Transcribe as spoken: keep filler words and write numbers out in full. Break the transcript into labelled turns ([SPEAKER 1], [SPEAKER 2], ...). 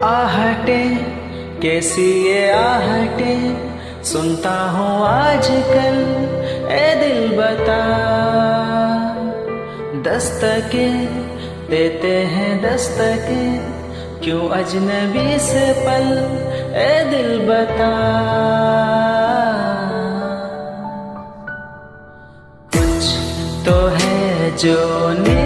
[SPEAKER 1] आहटे कैसी ये आहटे सुनता हूँ आजकल, ए दिल बता। दस्तके देते हैं दस्तके क्यों अजनबी से पल, ए दिल बता। कुछ तो है जो